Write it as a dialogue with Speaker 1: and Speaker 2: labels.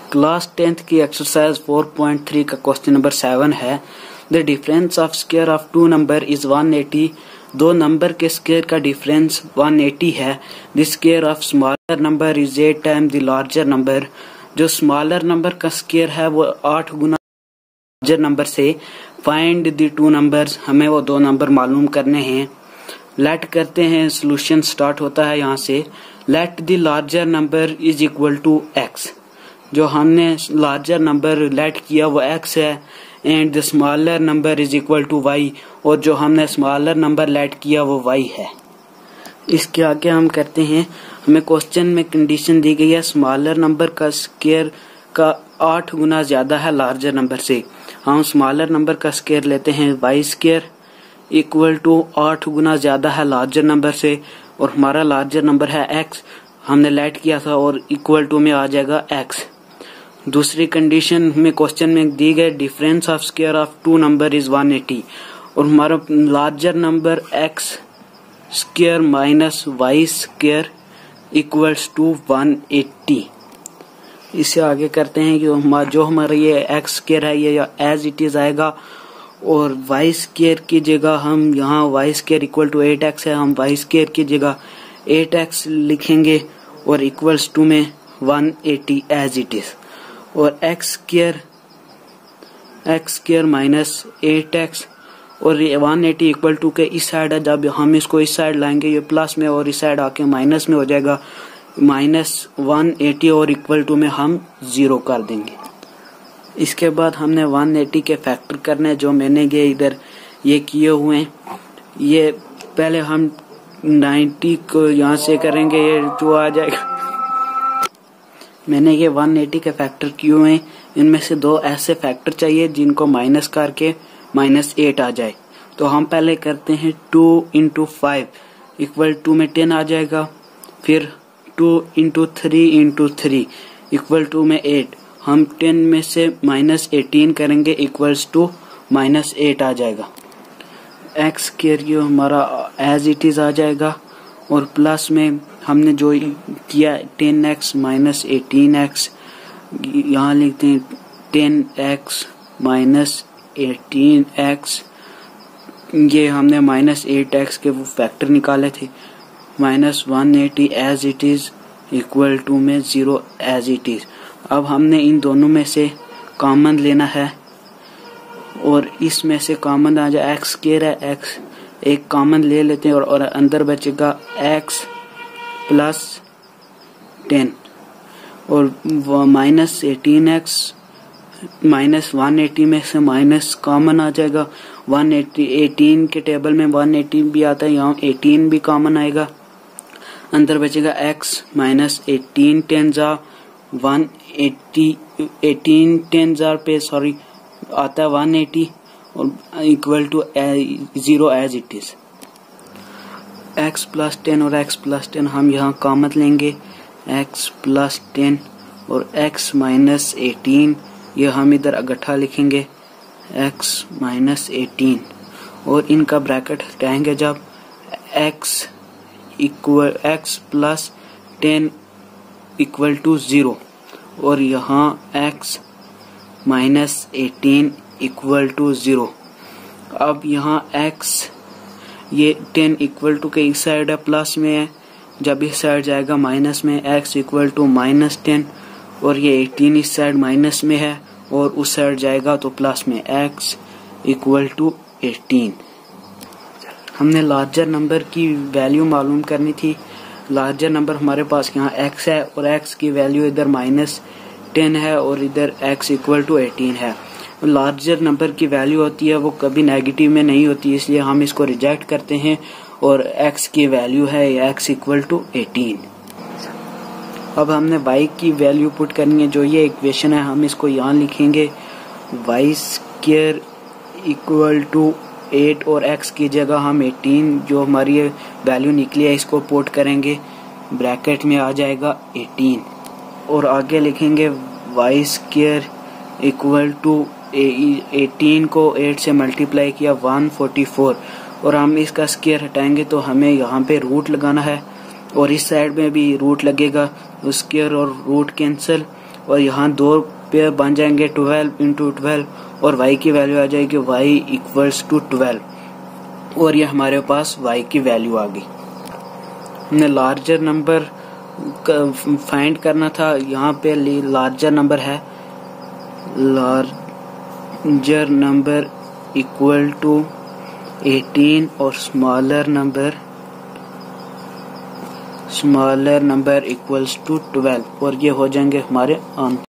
Speaker 1: Class 10th की exercise 4.3 का question number 7 है। The difference of square of two number is 180। दो number के स्क्वायर का डिफरेंस 180 है। The square of smaller number is 8 time the larger number. जो smaller number का square है वो 8 गुना लार्जर नंबर से। फाइंड द टू नंबर्स, हमें वो दो नंबर मालूम करने हैं। लेट करते हैं, सोल्यूशन स्टार्ट होता है यहाँ से। Let the larger number is equal to x. जो हमने लार्जर नंबर लेट किया वो x है। And the smaller number is equal to y, और जो हमने स्मॉलर नंबर लेट किया वो y है। इसके आगे हम करते हैं, हमें क्वेश्चन में कंडीशन दी गई है स्मॉलर नंबर का स्क्वायर का 8 गुना ज्यादा है लार्जर नंबर से। हम स्मॉलर नंबर का स्क्वायर लेते हैं y स्क्वायर इक्वल टू 8 गुना ज्यादा है लार्जर नंबर से, और हमारा लार्जर नंबर है x, हमने लेट किया था, और इक्वल टू में आ जाएगा x। दूसरी कंडीशन हमें क्वेश्चन में दी गई difference of square of two number is 180, और हमारा larger number x square minus y square equals to 180। इससे आगे करते हैं कि जो हमारा ये x स्क्वायर है ये एज इट इज आएगा, और y स्क्वायर की जगह हम यहाँ y square equal to 8x है, हम y स्क्वायर की जगह 8x लिखेंगे और इक्वल्स टू में 180 एज इट इज। और x स्क्वायर माइनस 8x, और 180 इक्वल टू के इस साइड है, जब हम इसको इस साइड लाएंगे ये प्लस में और इस साइड आके माइनस में हो जाएगा, माइनस 180 और इक्वल टू में हम 0 कर देंगे। इसके बाद हमने 180 के फैक्टर करने, जो मैंने ये इधर ये किए हुए हैं। ये पहले हम 90 को यहाँ से करेंगे, ये जो आ जाएगा। मैंने ये 180 के फैक्टर किए हुए हैं, इनमें से दो ऐसे फैक्टर चाहिए जिनको माइनस करके -8 आ जाए। तो हम पहले करते हैं 2 इंटू 5 इक्वल टू में 10 आ जाएगा। फिर 2 इंटू 3 इंटू 3 इक्वल टू में 8। हम 10 में से -18 करेंगे इक्वल्स टू -8 आ जाएगा। x स्क्वायर ये हमारा एज इट इज आ जाएगा, और प्लस में हमने जो किया 10x माइनस 18x, यहाँ लिखते हैं 10x माइनस 18x। ये हमने -8x के वो फैक्टर निकाले थे। -180 as it is equal to में 0 एज इट इज। अब हमने इन दोनों में से कॉमन लेना है, और इसमें से कॉमन आ जाए x स्क्वायर है, x एक कॉमन ले लेते हैं, और अंदर बचेगा x प्लस 10, और -18x माइनस 180 में से माइनस कॉमन आ जाएगा। 18 के टेबल में 180 भी आता है, यहाँ 18 भी कॉमन आएगा। अंदर बचेगा x माइनस 18 10 जार 180, 18 10 जार पे सॉरी आता है 180, और equal to 0 as it is. x plus 10 और x प्लस 10 हम यहाँ कॉमन लेंगे, x प्लस 10 और x माइनस 18, ये हम इधर इकट्ठा लिखेंगे x माइनस 18, और इनका ब्रैकेट हटाएंगे जब x प्लस 10 इक्वल टू 0, और यहाँ x माइनस 18 इक्वल टू 0। अब यहाँ x ये 10 इक्वल टू के इस साइड है प्लस में है, जब इस साइड जाएगा माइनस में, x इक्वल टू -10, और ये 18 इस साइड माइनस में है और उस साइड जाएगा तो प्लस में, x इक्वल टू 18। हमने लार्जर नंबर की वैल्यू मालूम करनी थी। लार्जर नंबर हमारे पास यहाँ x है, और x की वैल्यू इधर -10 है और इधर x इक्वल टू 18 है। लार्जर नंबर की वैल्यू होती है वो कभी नेगेटिव में नहीं होती, इसलिए हम इसको रिजेक्ट करते हैं, और x की वैल्यू है x इक्वल टू 18। अब हमने y की वैल्यू पुट करनी है, जो ये इक्वेशन है हम इसको यहाँ लिखेंगे y स्क्वायर इक्वल टू 8, और x की जगह हम 18 जो हमारी वैल्यू निकली है इसको पुट करेंगे, ब्रैकेट में आ जाएगा 18, और आगे लिखेंगे y स्क्वायर इक्वल टू 18 को 8 से मल्टीप्लाई किया 144, और हम इसका स्क्वायर हटाएंगे तो हमें यहाँ पे रूट लगाना है, और इस साइड में भी रूट लगेगा, स्क्वायर और रूट कैंसिल, और यहाँ 2 पेयर बन जाएंगे 12 इंटू 12 और y की वैल्यू आ जाएगी y इक्वल्स टू 12 और ये हमारे पास y की वैल्यू आ गई। हमने लार्जर नंबर फाइंड करना था, यहाँ पे लार्जर नंबर है लार्जर नंबर इक्वल टू 18 और स्मॉलर नंबर इक्वल्स टू 12 और ये हो जाएंगे हमारे आंसर।